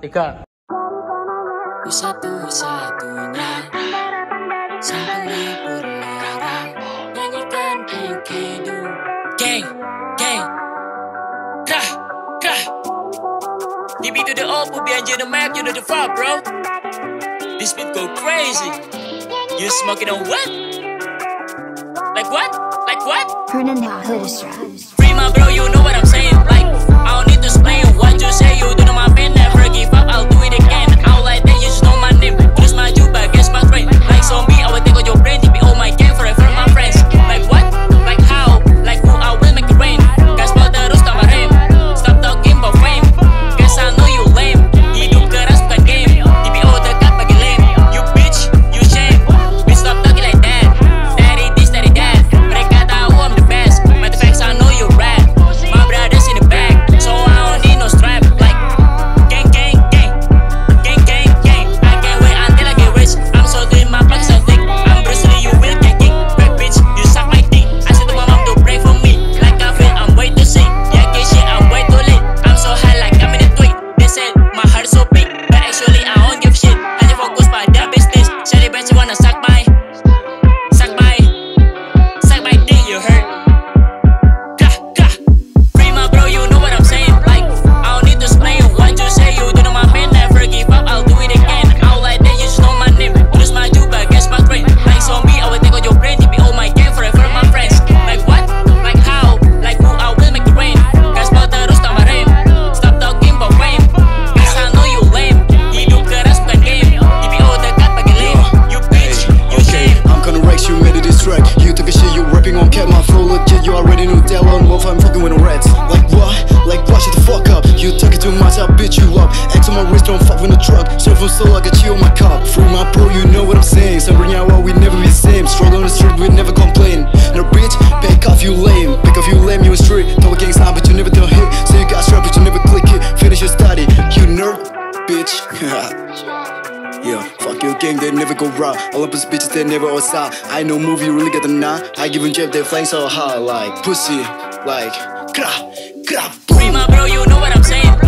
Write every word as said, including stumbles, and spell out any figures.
dekat. Satu-satunya sepuluh orang nyanyikan Hidup. Gang, gang, krah, krah. D B to the O Put B N G the Mereka, you know the fuck, bro. This beat go crazy. You smoking on what? Like what? Like what? Free my bro, you know what I'm saying. Like, I don't need to explain what you say. You do know my pain, never give up, I'll do it again. I'll like that, you just know my name. Terus maju, bagai, my friend. Like zombie, I will take out your brain. T P O my game forever, my friends. Like what? Like how? Like who? I will make it rain. Gaspol terus tanpa rem. Stop talking about fame. Guess I know you lame. Hidup keras bukan game. T P O dekat bagi lame. You bitch, you shame. Bitch stop talking like that. Teri this, Teri that. Mereka tahu I'm the best. Matter facts, I know you rap. My brothers in the back, so I don't need no strap. Like gang, gang, gang, gang, gang, gang. I can't wait until I get rich. I'm so doing my pockets so thick. I'm Bruce Lee, you will get kicked. Back bitch, you suck my dick. I said to my mom to pray for me. Like I feel I'm way too sick. Yeah, get shit, I'm way too late. I'm so high like I'm in a tweet. They said my heart is so big, but actually I don't give shit. Hanya fokus pada business. Celebrate, you wanna suck my, suck my, suck my dick, you heard? Kah, kah. Free my bro, you know what I'm saying. Like, I don't need to explain what you say. You do know my pain, never give up, I'll do it again. I'll like that, you just know my name. Terus maju, bagai, my friend. Like zombie, I will take out your brain. T P O my game forever, my friends. Like what? Like how? Like who? I will make it rain. Gaspol terus tanpa rem. Stop talking about fame. Guess I know you lame. Hidup keras bukan game. T P O dekat bagi lame. You bitch, you shame. I'm gonna race you, made a diss track. You took a shit, you rapping on cat, my flow legit. You already know that one. What if I'm fucking with the rats? Like what? Like what? Shut the fuck up. You talking too much, I'll beat you up. X on my wrist, don't fuck with the truck. Surf on soul, I got you on my cup. Free my bro, you know what I'm saying. Somebody out, we never be the same. Struggle on the street, we never complain. No bitch, back off you lame. Back off you lame, you a street. Couple gang sign, but you never do hit. So you got strap, but you never click it. Finish your study, you nerd, bitch. Yeah, fuck your gang, they never go raw. Olympus bitches, they never outside. I know movie, really got the knot. I give them jab, they flying so hard. Like pussy, like krah, krah, Free boom. my bro, you know what I'm saying.